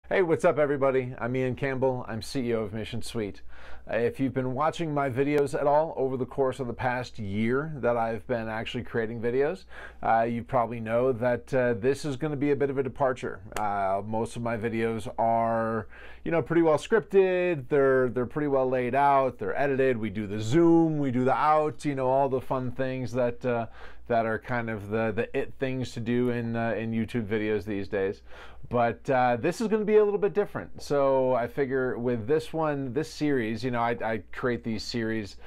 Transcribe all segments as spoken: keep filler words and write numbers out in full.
Hey, what's up, everybody? I'm Ian Campbell. I'm C E O of Mission Suite. Uh, if you've been watching my videos at all over the course of the past year that I've been actually creating videos, uh, you probably know that uh, this is going to be a bit of a departure. Uh, most of my videos are, you know, pretty well scripted. They're they're pretty well laid out. They're edited. We do the zoom. We do the out. You know, all the fun things that uh, that are kind of the the it things to do in uh, in YouTube videos these days. But uh, this is going to be a little bit different. So I figure with this one, this series, you know, I, I create these series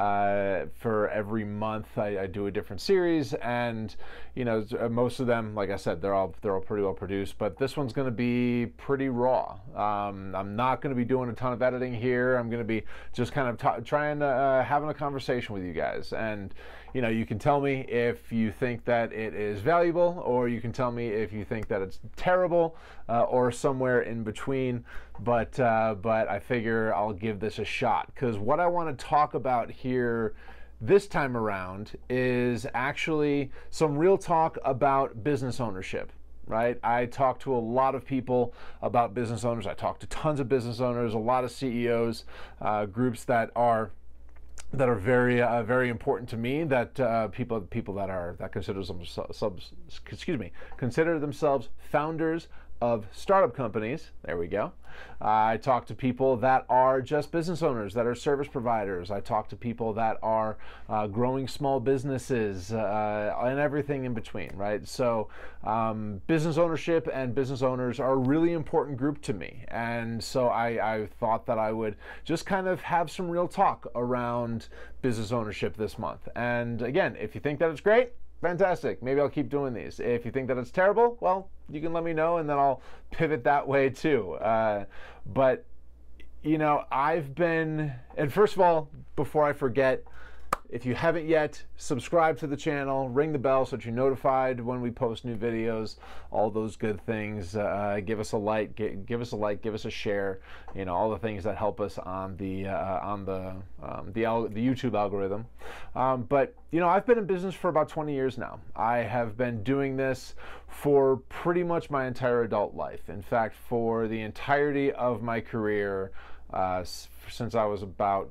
uh, for every month. I, I do a different series, and you know, most of them, like I said, they're all they're all pretty well produced. But this one's going to be pretty raw. Um, I'm not going to be doing a ton of editing here. I'm going to be just kind of t- trying to uh, having a conversation with you guys, and you know, you can tell me if you think that it is valuable, or you can tell me if you think that it's terrible, uh, or somewhere in between. But uh, but I figure I'll give this a shot, because what I want to talk about here this time around is actually some real talk about business ownership. Right? I talk to a lot of people about business owners. I talk to tons of business owners, a lot of C E Os, uh, groups that are that are very uh, very important to me, that uh, people people that are that consider themselves subs, excuse me consider themselves founders of startup companies. There we go. Uh, I talk to people that are just business owners, that are service providers. I talk to people that are uh, growing small businesses, uh, and everything in between, right? So um, business ownership and business owners are a really important group to me. And so I, I thought that I would just kind of have some real talk around business ownership this month. And again, if you think that it's great, fantastic. Maybe I'll keep doing these. If you think that it's terrible, well, you can let me know, and then I'll pivot that way too. Uh, but, you know, I've been, and first of all, before I forget, if you haven't yet, subscribe to the channel, ring the bell so that you're notified when we post new videos, all those good things. Uh, give us a like, give, give us a like, give us a share. You know, all the things that help us on the uh, on the um, the, al- the YouTube algorithm. Um, but you know, I've been in business for about twenty years now. I have been doing this for pretty much my entire adult life. In fact, for the entirety of my career. Uh, since I was about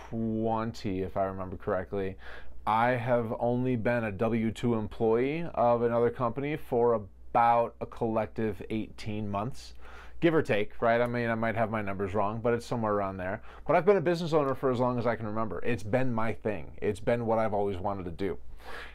twenty, if I remember correctly, I have only been a W two employee of another company for about a collective eighteen months, give or take, right? I mean, I might have my numbers wrong, but it's somewhere around there. But I've been a business owner for as long as I can remember. It's been my thing. It's been what I've always wanted to do.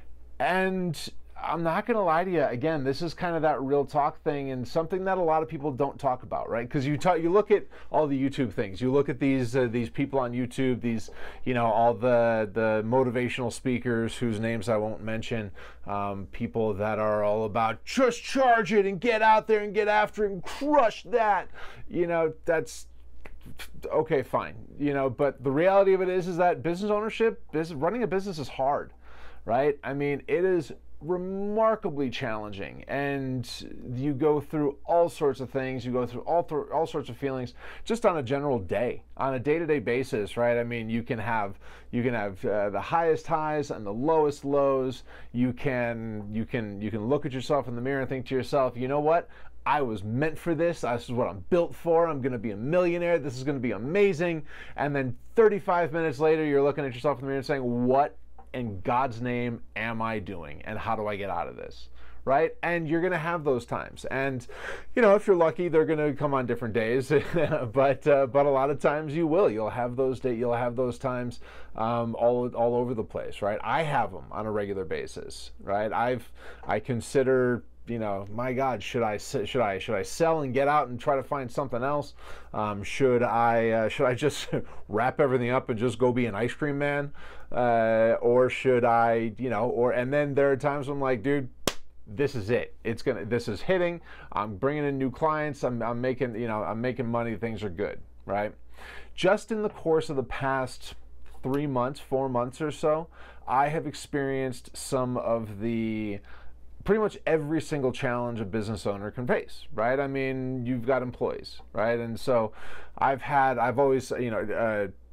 And I'm not going to lie to you. Again, this is kind of that real talk thing, and something that a lot of people don't talk about, right? Because you talk, you look at all the YouTube things. You look at these uh, these people on YouTube. These, you know, all the the motivational speakers whose names I won't mention. Um, people that are all about just charge it and get out there and get after it and crush that. You know, that's okay, fine. You know, but the reality of it is, is that business ownership, business, running a business is hard, right? I mean, it is remarkably challenging, and you go through all sorts of things. You go through all th- all sorts of feelings just on a general day, on a day-to-day basis, right? I mean, you can have you can have uh, the highest highs and the lowest lows. You can you can you can look at yourself in the mirror and think to yourself, you know what? I was meant for this. This is what I'm built for. I'm going to be a millionaire. This is going to be amazing. And then thirty-five minutes later, you're looking at yourself in the mirror and saying, what in God's name am I doing, and how do I get out of this, right? And you're going to have those times, and you know, if you're lucky, they're going to come on different days, but uh, but a lot of times you will. You'll have those days. You'll have those times um, all all over the place, right? I have them on a regular basis, right? I've I consider. You know, my God, should I should I should I sell and get out and try to find something else? Um, should I uh, should I just wrap everything up and just go be an ice cream man, uh, or should I, you know, or and then there are times I'm like, dude, this is it. It's gonna. This is hitting. I'm bringing in new clients. I'm I'm making you know I'm making money. Things are good, right? Just in the course of the past three months, four months or so, I have experienced some of the pretty much every single challenge a business owner can face, right? I mean, you've got employees, right? And so I've had, I've always, you know, uh,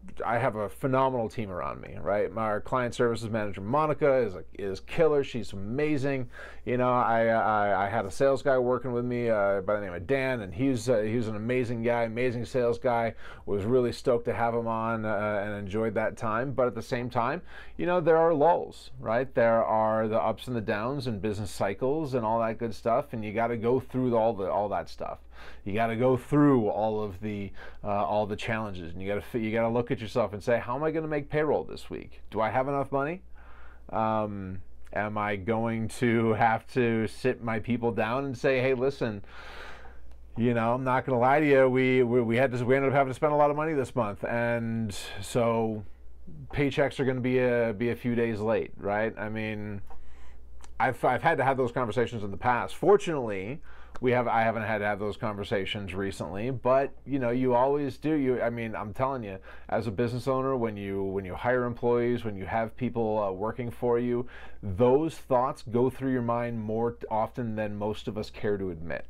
I have a phenomenal team around me, right? My client services manager, Monica, is a, is killer. She's amazing. You know, I, I, I had a sales guy working with me uh, by the name of Dan, and he's uh, he's an amazing guy, amazing sales guy. Was really stoked to have him on uh, and enjoyed that time. But at the same time, you know, there are lulls, right? There are the ups and the downs and business cycles and all that good stuff, and you got to go through all the all that stuff. You got to go through all of the uh, all the challenges, and you got to you got to look at yourself and say, how am I going to make payroll this week? Do I have enough money? Um, am I going to have to sit my people down and say, hey, listen, you know, I'm not going to lie to you. We, we we had to we ended up having to spend a lot of money this month, and so paychecks are going to be a be a few days late, right? I mean, I've I've had to have those conversations in the past. Fortunately, we have I haven't had to have those conversations recently, but you know, you always do. You I mean, I'm telling you, as a business owner, when you when you hire employees, when you have people uh, working for you, those thoughts go through your mind more often than most of us care to admit.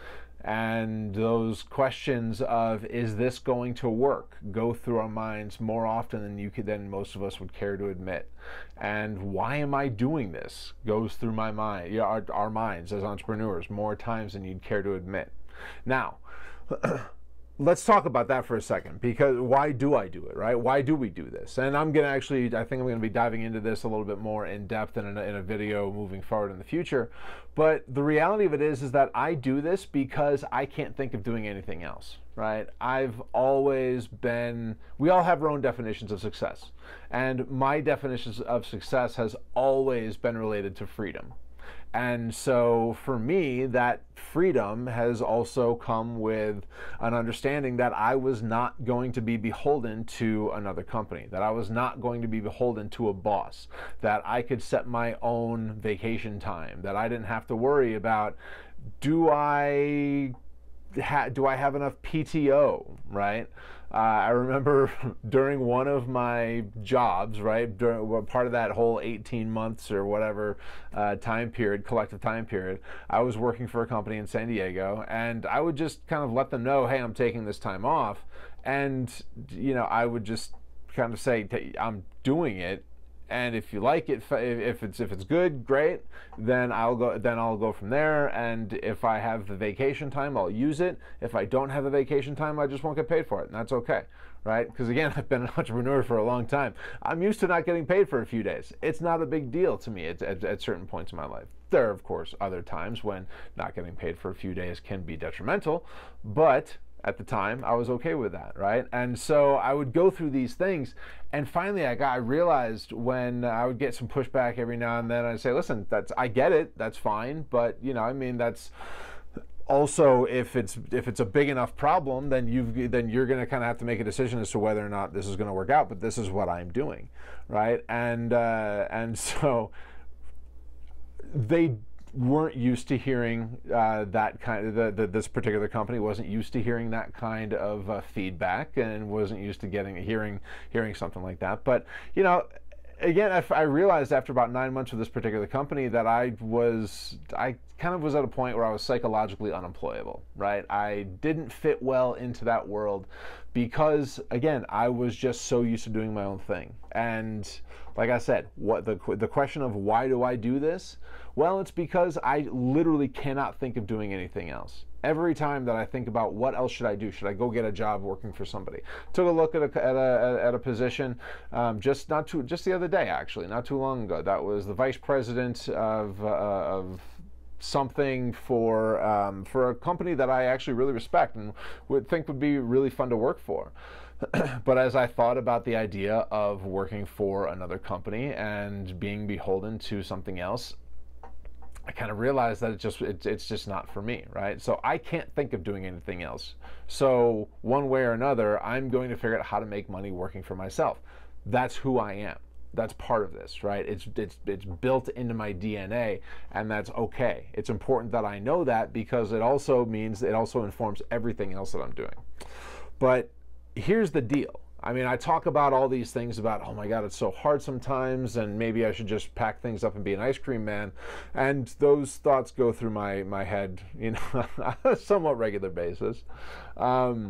And those questions of, is this going to work, go through our minds more often than you could than most of us would care to admit. And why am I doing this goes through my mind, yeah, our, our minds as entrepreneurs more times than you'd care to admit. Now, let's talk about that for a second, because why do I do it, right? Why do we do this? And I'm going to actually, I think I'm going to be diving into this a little bit more in depth in a, in a video moving forward in the future. But the reality of it is, is that I do this because I can't think of doing anything else, right? I've always been, we all have our own definitions of success. And my definitions of success has always been related to freedom. And so for me, that freedom has also come with an understanding that I was not going to be beholden to another company, that I was not going to be beholden to a boss, that I could set my own vacation time, that I didn't have to worry about, do I ha do I have enough P T O, right? Uh, I remember during one of my jobs, right, during well, part of that whole eighteen months or whatever uh, time period, collective time period, I was working for a company in San Diego, and I would just kind of let them know, hey, I'm taking this time off, and you know, I would just kind of say, I'm doing it. And if you like it, if it's if it's good, great. Then I'll go. Then I'll go from there. And if I have the vacation time, I'll use it. If I don't have the vacation time, I just won't get paid for it, and that's okay, right? Because again, I've been an entrepreneur for a long time. I'm used to not getting paid for a few days. It's not a big deal to me at, at, at certain points in my life. There are, of course, other times when not getting paid for a few days can be detrimental, but at the time, I was okay with that, right? And so I would go through these things, and finally I got I realized when I would get some pushback every now and then, I'd say, listen, that's I get it, that's fine, but you know, I mean, that's also, if it's if it's a big enough problem, then you've then you're going to kind of have to make a decision as to whether or not this is going to work out. But this is what I'm doing, right? And uh, and so they weren't used to hearing uh, that kind of, the, the, this particular company wasn't used to hearing that kind of uh, feedback, and wasn't used to getting hearing hearing something like that. But you know, again, I, I realized after about nine months with this particular company that I was I kind of was at a point where I was psychologically unemployable, right? I didn't fit well into that world because, again, I was just so used to doing my own thing. And like I said, what the the question of why do I do this? Well, it's because I literally cannot think of doing anything else. Every time that I think about what else should I do, should I go get a job working for somebody? Took a look at a at a, at a position um, just not too just the other day, actually, not too long ago. That was the vice president of uh, of something for um, for a company that I actually really respect and would think would be really fun to work for. But as I thought about the idea of working for another company and being beholden to something else, I kind of realized that it just it, it's just not for me, right? So I can't think of doing anything else. So one way or another, I'm going to figure out how to make money working for myself. That's who I am. That's part of this, right? It's it's it's built into my D N A, and that's okay. It's important that I know that because it also means it also informs everything else that I'm doing. But here's the deal. I mean, I talk about all these things about, oh my God, it's so hard sometimes, and maybe I should just pack things up and be an ice cream man. And those thoughts go through my, my head, you know, on a somewhat regular basis. Um,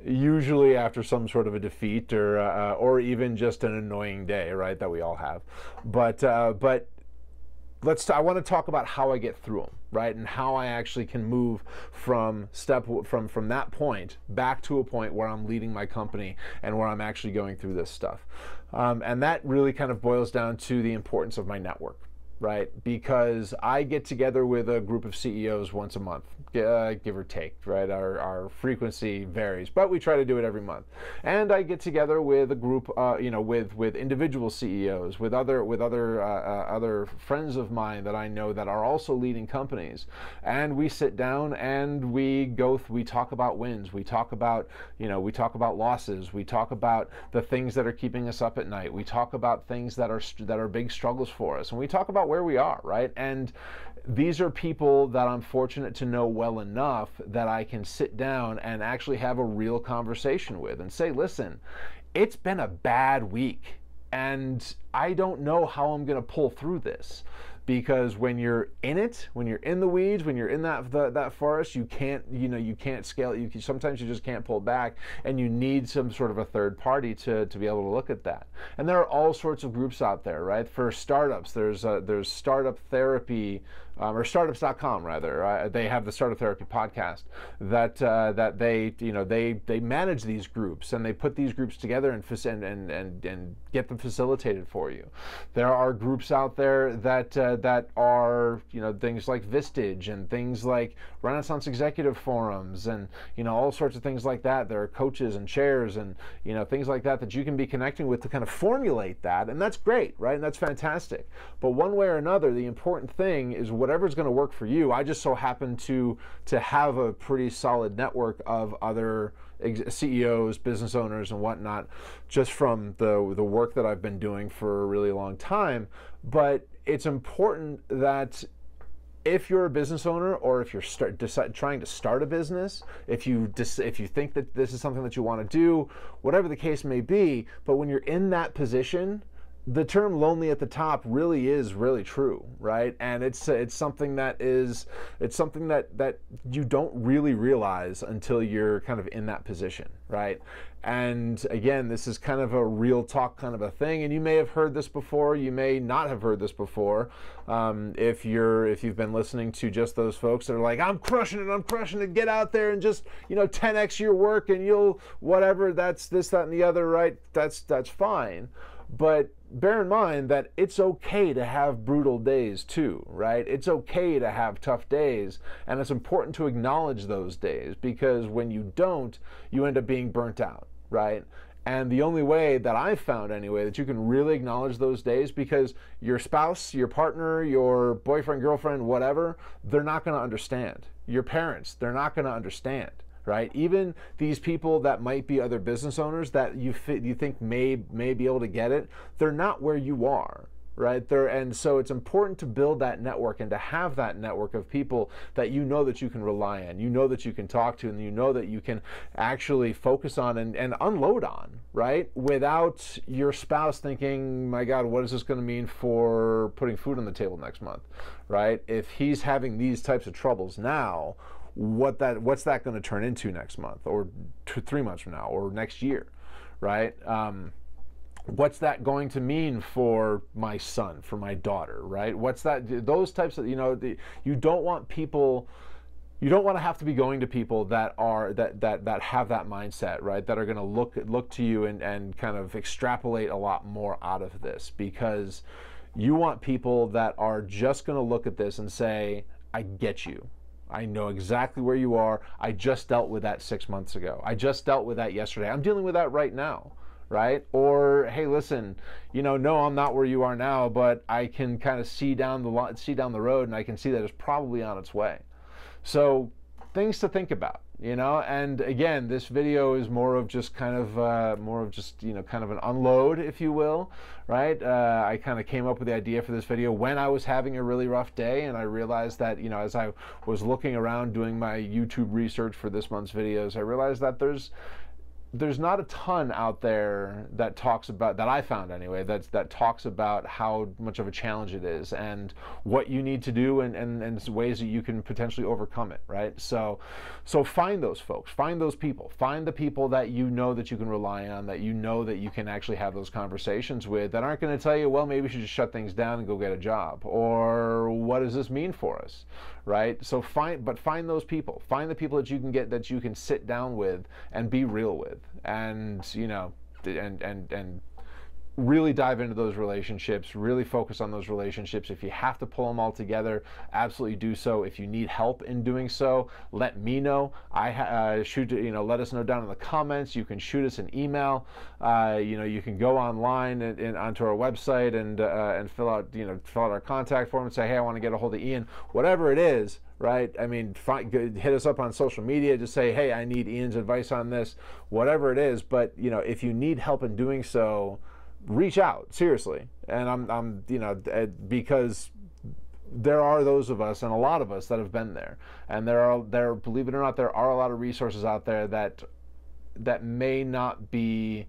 usually after some sort of a defeat or uh, or even just an annoying day, right, that we all have. But uh, but let's. T- I want to talk about how I get through them, right, and how I actually can move from step from from that point back to a point where I'm leading my company and where I'm actually going through this stuff. Um, and that really kind of boils down to the importance of my network. Right, because I get together with a group of C E Os once a month, uh, give or take, right? Our, our frequency varies, but we try to do it every month. And I get together with a group, uh, you know, with with individual C E Os, with other with other uh, uh, other friends of mine that I know that are also leading companies, and we sit down and we go, th- we talk about wins, we talk about, you know, we talk about losses, we talk about the things that are keeping us up at night, we talk about things that are that are big struggles for us, and we talk about where we are, right? And these are people that I'm fortunate to know well enough that I can sit down and actually have a real conversation with and say, listen, it's been a bad week and I don't know how I'm going to pull through this. Because when you're in it, when you're in the weeds, when you're in that the, that forest, you can't, you know, you can't scale it. You can, sometimes you just can't pull back, and you need some sort of a third party to, to be able to look at that. And there are all sorts of groups out there, right? For startups, there's uh, there's Startup Therapy, um, or startups dot com rather. Uh, they have the Startup Therapy podcast that uh, that they, you know, they they manage these groups and they put these groups together and and and and, and get them facilitated for you. There are groups out there that. Uh, that are, you know, things like Vistage and things like Renaissance Executive Forums and, you know, all sorts of things like that. There are coaches and chairs and, you know, things like that that you can be connecting with to kind of formulate that, and that's great, right? And that's fantastic. But one way or another, the important thing is whatever's going to work for you. I just so happen to to have a pretty solid network of other C E Os, business owners, and whatnot, just from the the work that I've been doing for a really long time. But it's important that if you're a business owner, or if you're start, decide, trying to start a business, if you dis, if you think that this is something that you want to do, whatever the case may be, but when you're in that position, the term lonely at the top really is really true, right? And it's it's something that is it's something that that you don't really realize until you're kind of in that position, right? And again, this is kind of a real talk kind of a thing, and you may have heard this before, you may not have heard this before. Um, if you're if you've been listening to just those folks that are like, I'm crushing it, I'm crushing it, get out there and just, you know, ten X your work and you'll whatever, that's this, that, and the other, right? That's that's fine. But bear in mind that it's okay to have brutal days too, right? It's okay to have tough days, and it's important to acknowledge those days, because when you don't, you end up being burnt out, right? And the only way that I've found anyway that you can really acknowledge those days, because your spouse, your partner, your boyfriend, girlfriend, whatever, they're not going to understand. Your parents, they're not going to understand. Right? Even these people that might be other business owners that you fit, you think may may be able to get it, they're not where you are, right? They're, and so it's important to build that network and to have that network of people that you know that you can rely on, you know that you can talk to, and you know that you can actually focus on and, and unload on, right? Without your spouse thinking, my God, what is this going to mean for putting food on the table next month, right? If he's having these types of troubles now, what that what's that going to turn into next month, or two, three months from now, or next year, right? Um, what's that going to mean for my son, for my daughter, right? What's that? Those types of, you know, the, you don't want people. You don't want to have to be going to people that are that that that have that mindset, right? That are going to look look to you and and kind of extrapolate a lot more out of this, because you want people that are just going to look at this and say, I get you. I know exactly where you are. I just dealt with that six months ago. I just dealt with that yesterday. I'm dealing with that right now, right? Or, hey, listen, you know, no, I'm not where you are now, but I can kind of see down the see down the road, and I can see that it's probably on its way. So, things to think about, you know. And again, this video is more of just kind of uh, more of just, you know, kind of an unload, if you will, right? Uh, I kind of came up with the idea for this video when I was having a really rough day, and I realized that, you know, as I was looking around doing my YouTube research for this month's videos, I realized that there's there's not a ton out there that talks about, that I found anyway, that's, that talks about how much of a challenge it is and what you need to do and, and, and ways that you can potentially overcome it, right? So, so find those folks, find those people, find the people that you know that you can rely on, that you know that you can actually have those conversations with, that aren't going to tell you, well, maybe we should just shut things down and go get a job, or what does this mean for us, right? So find, but find those people, find the people that you can get, that you can sit down with and be real with. And you know, and and and really dive into those relationships, really focus on those relationships. If you have to pull them all together, absolutely do so. If you need help in doing so, let me know. I uh, shoot, you know, let us know down in the comments. You can shoot us an email. Uh, you know, you can go online and, and onto our website and uh, and fill out, you know, fill out our contact form and say, hey, I want to get a hold of Ian. Whatever it is, right? I mean, find, hit us up on social media. Just say, hey, I need Ian's advice on this, whatever it is. But you know, if you need help in doing so, reach out, seriously. And I'm, I'm, you know, because there are those of us, and a lot of us, that have been there. And there are, there, believe it or not, there are a lot of resources out there that that may not be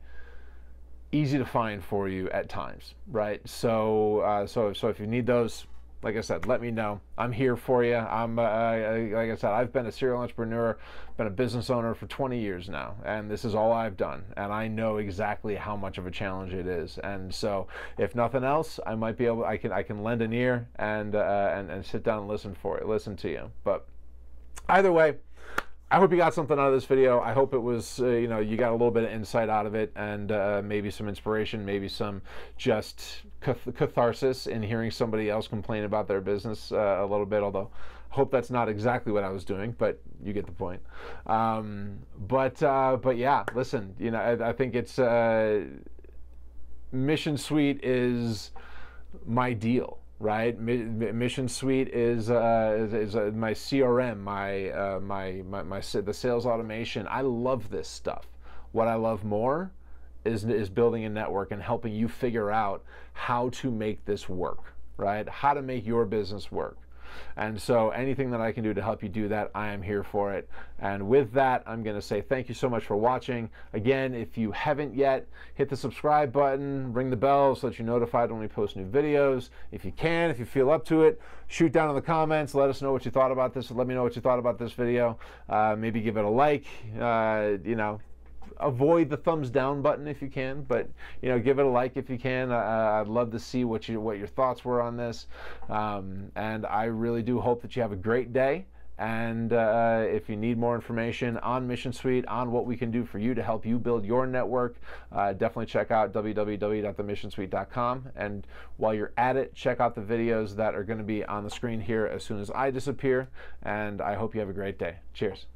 easy to find for you at times, right? So, uh, so, so if you need those, like I said, let me know. I'm here for you. I'm, uh, like I said, I've been a serial entrepreneur, been a business owner for twenty years now, and this is all I've done. And I know exactly how much of a challenge it is. And so, if nothing else, I might be able, I can, I can lend an ear and, uh, and, and sit down and listen for it, listen to you. But either way, I hope you got something out of this video. I hope it was, uh, you know, you got a little bit of insight out of it, and uh, maybe some inspiration, maybe some just cath catharsis in hearing somebody else complain about their business uh, a little bit, although I hope that's not exactly what I was doing, but you get the point. Um, but, uh, but yeah, listen, you know, I, I think it's, uh, Mission Suite is my deal. Right, Mission Suite is uh, is, is uh, my C R M, my, uh, my my my the sales automation. I love this stuff. What I love more is is building a network and helping you figure out how to make this work. Right, how to make your business work. And so anything that I can do to help you do that, I am here for it. And with that, I'm going to say thank you so much for watching. Again, if you haven't yet, hit the subscribe button, ring the bell so that you're notified when we post new videos. If you can, if you feel up to it, shoot down in the comments. Let us know what you thought about this. Let me know what you thought about this video. Uh, maybe give it a like, uh, you know. Avoid the thumbs down button if you can, but you know, give it a like if you can. Uh, I'd love to see what you what your thoughts were on this, um, and I really do hope that you have a great day. And uh, if you need more information on Mission Suite, on what we can do for you to help you build your network, uh, definitely check out w w w dot the mission suite dot com. And while you're at it, check out the videos that are going to be on the screen here as soon as I disappear. And I hope you have a great day. Cheers.